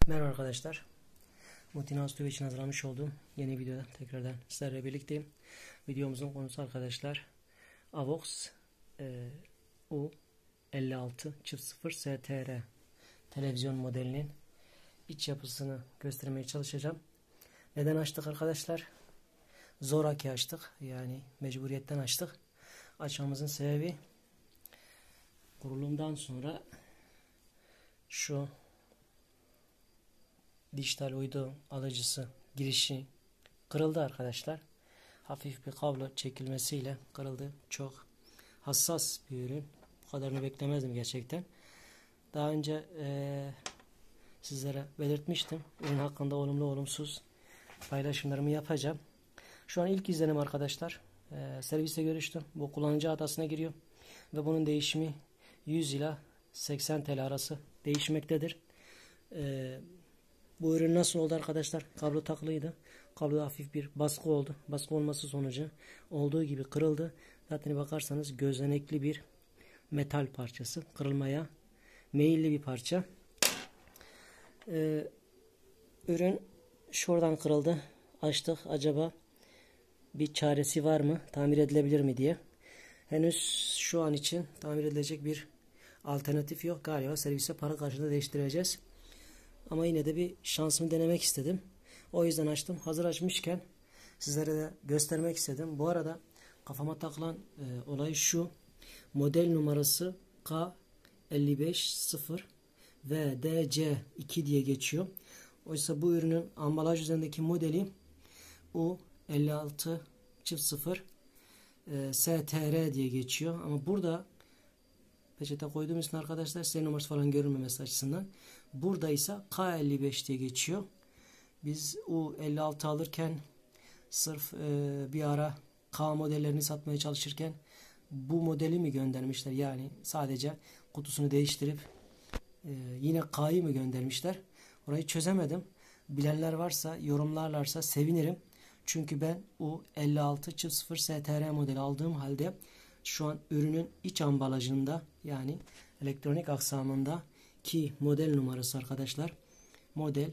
Merhaba arkadaşlar. Mutin Ağustos için hazırlamış olduğum yeni videoda tekrardan sizlerle birlikteyim. Videomuzun konusu arkadaşlar AVOX U56/0 STR televizyon modelinin iç yapısını göstermeye çalışacağım. Neden açtık arkadaşlar? Zoraki açtık. Yani mecburiyetten açtık. Açmamızın sebebi kurulumdan sonra şu dijital uydu alıcısı girişi kırıldı arkadaşlar. Hafif bir kablo çekilmesiyle kırıldı. Çok hassas bir ürün. Bu kadarını beklemezdim gerçekten. Daha önce sizlere belirtmiştim. Ürün hakkında olumlu olumsuz paylaşımlarımı yapacağım. Şu an ilk izlenim arkadaşlar. Serviste görüştüm. Bu kullanıcı hatasına giriyor. Ve bunun değişimi 100 ila 80 TL arası değişmektedir. Bu ürün nasıl oldu arkadaşlar? Kablo takılıydı. Kabloda hafif bir baskı oldu. Baskı olması sonucu olduğu gibi kırıldı. Zaten bakarsanız gözenekli bir metal parçası. Kırılmaya meyilli bir parça. Ürün şuradan kırıldı. Açtık. Acaba bir çaresi var mı? Tamir edilebilir mi diye. Henüz şu an için tamir edilecek bir alternatif yok. Galiba servise para karşılığında değiştireceğiz. Ama yine de bir şansımı denemek istedim. O yüzden açtım. Hazır açmışken sizlere de göstermek istedim. Bu arada kafama takılan olay şu. Model numarası K550 ve DC2 diye geçiyor. Oysa bu ürünün ambalaj üzerindeki modeli U56/0 STR diye geçiyor. Ama burada peçete koyduğum için arkadaşlar seri numarası falan görünmemesi açısından. Burada ise K55 diye geçiyor. Biz U56 alırken sırf bir ara K modellerini satmaya çalışırken bu modeli mi göndermişler? Yani sadece kutusunu değiştirip yine K'yı mı göndermişler? Orayı çözemedim. Bilenler varsa yorumlarlarsa sevinirim. Çünkü ben U56/0 STR modeli aldığım halde şu an ürünün iç ambalajında yani elektronik aksamında ki model numarası arkadaşlar model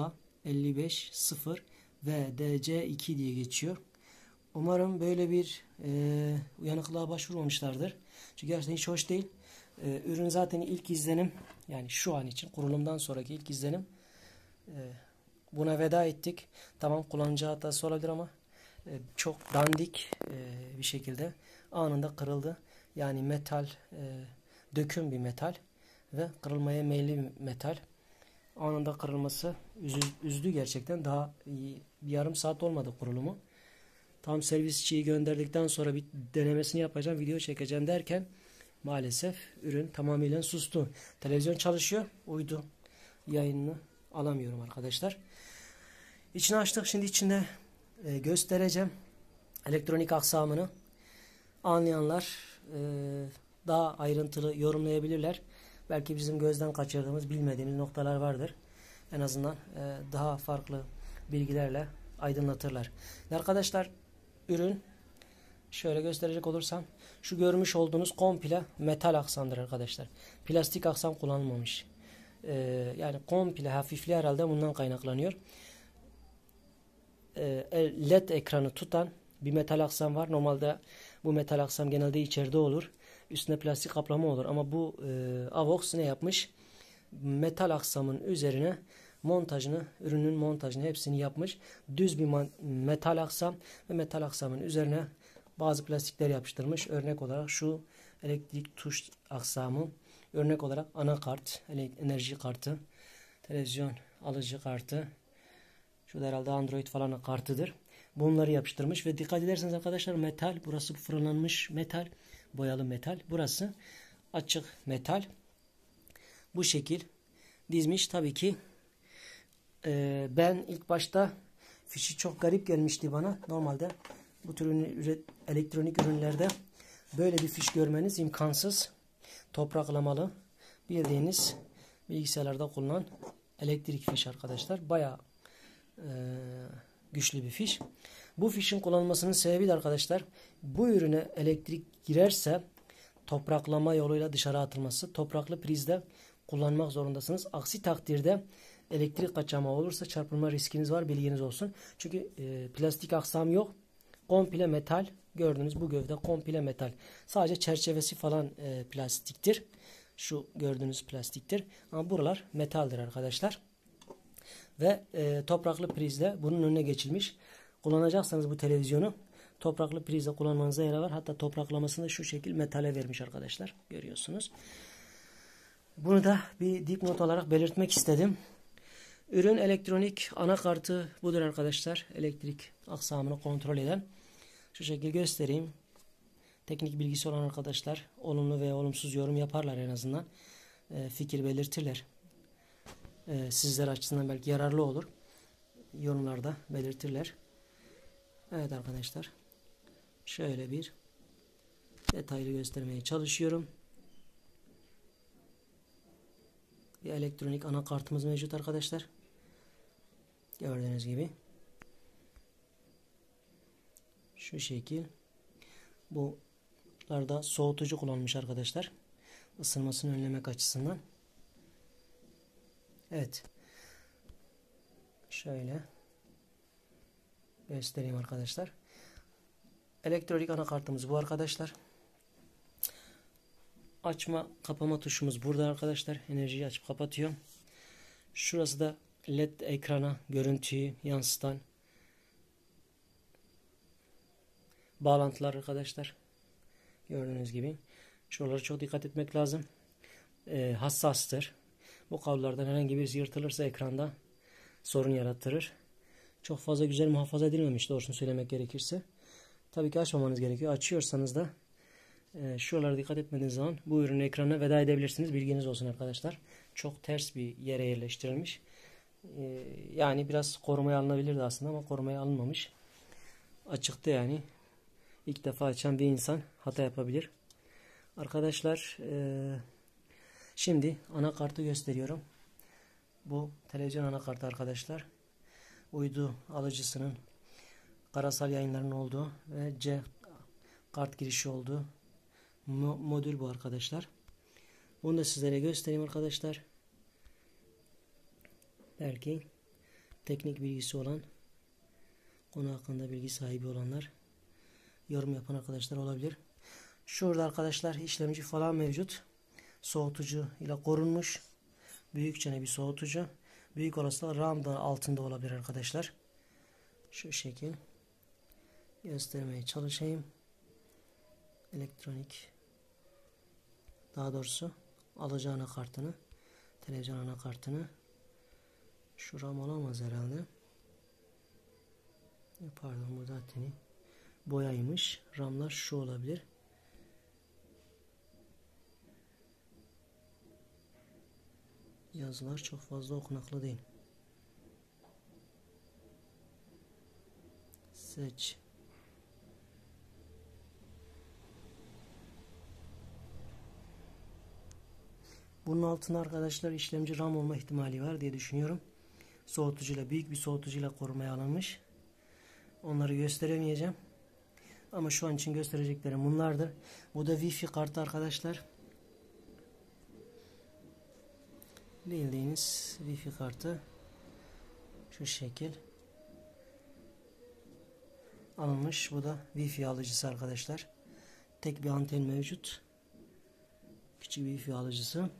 K550 ve DC2 diye geçiyor. Umarım böyle bir uyanıklığa başvurmamışlardır. Çünkü gerçekten hiç hoş değil. Ürün zaten ilk izlenim yani şu an için kurulumdan sonraki ilk izlenim buna veda ettik. Tamam kullanıcı hatası olabilir ama çok dandik bir şekilde anında kırıldı. Yani metal döküm bir metal ve kırılmaya meyilli bir metal. Anında kırılması üzdü gerçekten. Daha bir yarım saat olmadı kurulumu. Tam servisçiyi gönderdikten sonra bir denemesini yapacağım, video çekeceğim derken maalesef ürün tamamıyla sustu. Televizyon çalışıyor, uydu yayınını alamıyorum arkadaşlar. İçini açtık, şimdi içinde göstereceğim elektronik aksamını. Anlayanlar daha ayrıntılı yorumlayabilirler. Belki bizim gözden kaçırdığımız, bilmediğimiz noktalar vardır. En azından daha farklı bilgilerle aydınlatırlar. Arkadaşlar ürün şöyle gösterecek olursam şu görmüş olduğunuz komple metal aksamdır arkadaşlar. Plastik aksam kullanılmamış. Yani komple hafifliği herhalde bundan kaynaklanıyor. LED ekranı tutan bir metal aksam var. Normalde bu metal aksam genelde içeride olur. Üstüne plastik kaplama olur. Ama bu AVOX ne yapmış? Metal aksamın üzerine montajını, ürünün montajını hepsini yapmış. Düz bir metal aksam ve metal aksamın üzerine bazı plastikler yapıştırmış. Örnek olarak şu elektrik tuş aksamı, örnek olarak anakart, enerji kartı, televizyon alıcı kartı, şu da herhalde Android falan kartıdır. Bunları yapıştırmış ve dikkat ederseniz arkadaşlar metal, burası fırınlanmış metal, boyalı metal, burası açık metal. Bu şekil dizmiş. Tabii ki ben ilk başta fişi çok garip gelmişti bana. Normalde bu tür elektronik ürünlerde böyle bir fiş görmeniz imkansız. Topraklamalı bildiğiniz bilgisayarlarda kullanılan elektrik fiş arkadaşlar. Bayağı güçlü bir fiş. Bu fişin kullanılmasının sebebi de arkadaşlar bu ürüne elektrik girerse topraklama yoluyla dışarı atılması. Topraklı prizde kullanmak zorundasınız. Aksi takdirde elektrik kaçamağı olursa çarpılma riskiniz var, bilginiz olsun. Çünkü plastik aksam yok. Komple metal. Gördüğünüz bu gövde komple metal. Sadece çerçevesi falan plastiktir. Şu gördüğünüz plastiktir. Ama buralar metaldir arkadaşlar. Ve topraklı prizle bunun önüne geçilmiş. Kullanacaksanız bu televizyonu topraklı prizle kullanmanıza yarar var. Hatta topraklamasını da şu şekil metale vermiş arkadaşlar. Görüyorsunuz. Bunu da bir dipnot olarak belirtmek istedim. Ürün elektronik anakartı budur arkadaşlar. Elektrik aksamını kontrol eden. Şu şekilde göstereyim. Teknik bilgisi olan arkadaşlar olumlu veya olumsuz yorum yaparlar en azından. Fikir belirtirler. Sizler açısından belki yararlı olur. Yorumlarda belirtirler. Evet arkadaşlar. Şöyle bir detaylı göstermeye çalışıyorum. Bir elektronik anakartımız mevcut arkadaşlar. Gördüğünüz gibi. Şu şekil. Bularda soğutucu kullanmış arkadaşlar. Isınmasını önlemek açısından. Evet. Şöyle göstereyim arkadaşlar. Elektronik anakartımız bu arkadaşlar. Açma kapama tuşumuz burada arkadaşlar. Enerjiyi açıp kapatıyor. Şurası da LED ekrana görüntüyü yansıtan bağlantılar arkadaşlar. Gördüğünüz gibi. Şuralara çok dikkat etmek lazım. Hassastır. Bu kablolardan herhangi birisi yırtılırsa ekranda sorun yaratırır. Çok fazla güzel muhafaza edilmemiş doğrusunu söylemek gerekirse. Tabii ki açmamanız gerekiyor. Açıyorsanız da şuralara dikkat etmediğiniz zaman bu ürünün ekranına veda edebilirsiniz. Bilginiz olsun arkadaşlar. Çok ters bir yere yerleştirilmiş. Yani biraz korumaya alınabilirdi aslında ama korumaya alınmamış. Açıktı yani. İlk defa açan bir insan hata yapabilir. Arkadaşlar şimdi anakartı gösteriyorum. Bu televizyon anakartı arkadaşlar. Uydu alıcısının karasal yayınların olduğu ve C kart girişi olduğu modül bu arkadaşlar. Bunu da sizlere göstereyim arkadaşlar. Belki teknik bilgisi olan, konu hakkında bilgi sahibi olanlar, yorum yapan arkadaşlar olabilir. Şurada arkadaşlar işlemci falan mevcut. Soğutucu ile korunmuş. Büyükçe bir soğutucu. Büyük olasılıkla RAM da altında olabilir arkadaşlar. Şu şekil göstermeye çalışayım. Elektronik, daha doğrusu alıcı anakartını, televizyon anakartını. Şu RAM olamaz herhalde. Pardon, bu zaten boyaymış. RAM'lar şu olabilir. Yazılar çok fazla okunaklı değil. Seç. Bunun altında arkadaşlar işlemci RAM olma ihtimali var diye düşünüyorum. Soğutucuyla, büyük bir soğutucuyla korumaya alınmış. Onları gösteremeyeceğim. Ama şu an için göstereceklerim bunlardır. Bu da Wi-Fi kartı arkadaşlar. Bildiğiniz Wi-Fi kartı. Şu şekil alınmış. Bu da Wi-Fi alıcısı arkadaşlar. Tek bir anten mevcut. Küçük bir Wi-Fi alıcısı.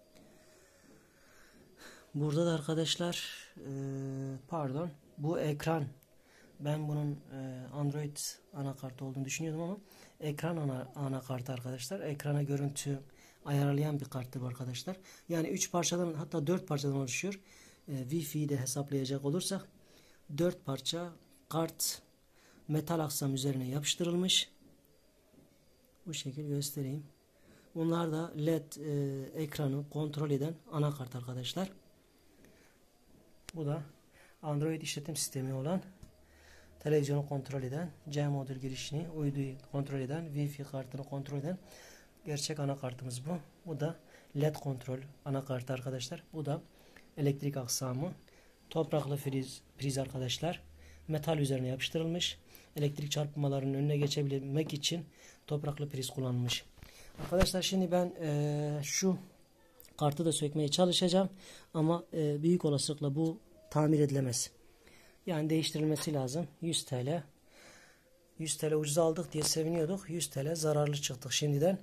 Burada da arkadaşlar pardon, bu ekran, ben bunun Android anakartı olduğunu düşünüyordum ama ekran anakartı arkadaşlar. Ekrana görüntü ayarlayan bir karttır bu arkadaşlar. Yani 3 parçadan, hatta 4 parçadan oluşuyor. Wi-Fi'yi de hesaplayacak olursak 4 parça kart metal aksam üzerine yapıştırılmış. Bu şekilde göstereyim. Bunlar da LED ekranı kontrol eden anakart arkadaşlar. Bu da Android işletim sistemi olan, televizyonu kontrol eden, C modül girişini, uyduyu kontrol eden, Wi-Fi kartını kontrol eden gerçek anakartımız bu. Bu da LED kontrol anakartı arkadaşlar. Bu da elektrik aksamı. Topraklı priz arkadaşlar. Metal üzerine yapıştırılmış. Elektrik çarpmalarının önüne geçebilmek için topraklı priz kullanılmış. Arkadaşlar şimdi ben şu kartı da sökmeye çalışacağım. Ama büyük olasılıkla bu tamir edilemez. Yani değiştirilmesi lazım. 100 TL. 100 TL ucuz aldık diye seviniyorduk. 100 TL zararlı çıktık şimdiden.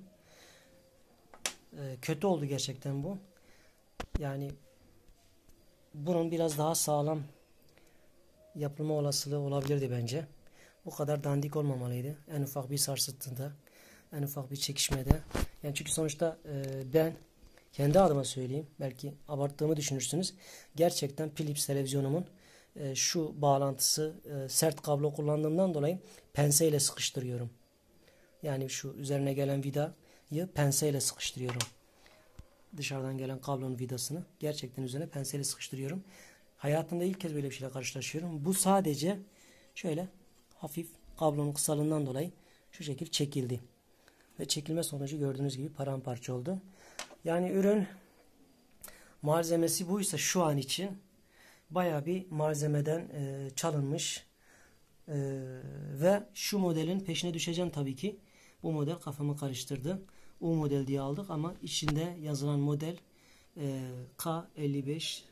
Kötü oldu gerçekten bu. Yani bunun biraz daha sağlam yapılma olasılığı olabilirdi bence. Bu kadar dandik olmamalıydı. En ufak bir sarsıntıda, en ufak bir çekişmede. Yani çünkü sonuçta ben kendi adıma söyleyeyim. Belki abarttığımı düşünürsünüz. Gerçekten Philips televizyonumun şu bağlantısı sert kablo kullandığımdan dolayı penseyle sıkıştırıyorum. Yani şu üzerine gelen vidayı penseyle sıkıştırıyorum. Dışarıdan gelen kablonun vidasını gerçekten üzerine penseyle sıkıştırıyorum. Hayatımda ilk kez böyle bir şeyle karşılaşıyorum. Bu sadece şöyle hafif kablonun kısalığından dolayı şu şekil çekildi. Ve çekilme sonucu gördüğünüz gibi paramparça oldu. Yani ürün malzemesi buysa şu an için baya bir malzemeden çalınmış. Ve şu modelin peşine düşeceğim tabii ki. Bu model kafamı karıştırdı. U model diye aldık ama içinde yazılan model K550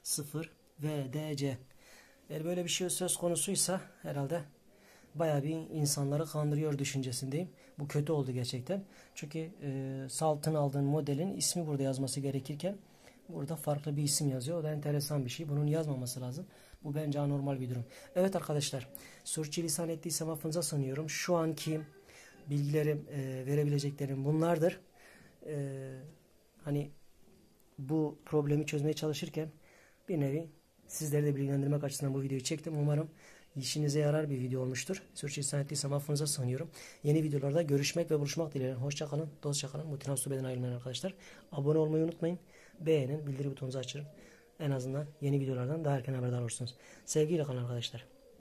VDC. Eğer böyle bir şey söz konusuysa herhalde bayağı bir insanları kandırıyor düşüncesindeyim. Bu kötü oldu gerçekten. Çünkü satın aldığın modelin ismi burada yazması gerekirken burada farklı bir isim yazıyor. O da enteresan bir şey. Bunun yazmaması lazım. Bu bence anormal bir durum. Evet arkadaşlar, sürçülisan ettiysem affınıza sanıyorum. Şu anki bilgilerim, verebileceklerim bunlardır. Hani bu problemi çözmeye çalışırken bir nevi sizleri de bilgilendirmek açısından bu videoyu çektim. Umarım işinize yarar bir video olmuştur. Sürçülisan ettiysem affınıza sanıyorum. Yeni videolarda görüşmek ve buluşmak dileğiyle. Hoşça kalın, dostça kalın. Motivasyon beden ayrılmayın arkadaşlar. Abone olmayı unutmayın. Beğenin, bildiri butonunuzu açın. En azından yeni videolardan daha erken haberdar olursunuz. Sevgiyle kalın arkadaşlar.